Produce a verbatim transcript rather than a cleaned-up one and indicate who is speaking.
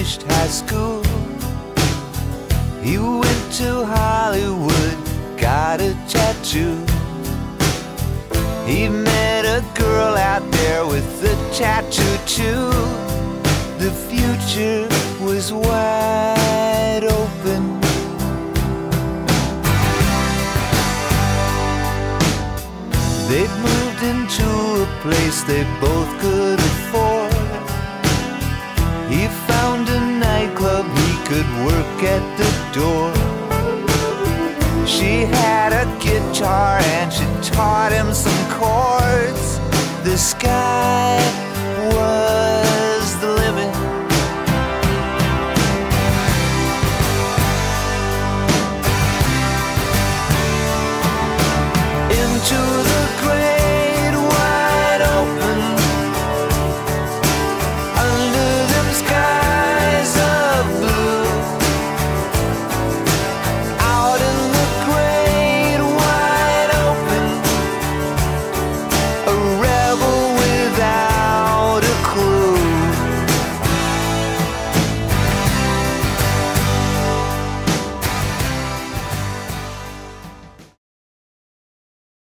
Speaker 1: finished high school. He went to Hollywood, got a tattoo. He met a girl out there with a tattoo too. The future was wide open. They'd moved into a place they both could afford. He found a nightclub he could work at the door. She had a guitar and she taught him some chords. The sky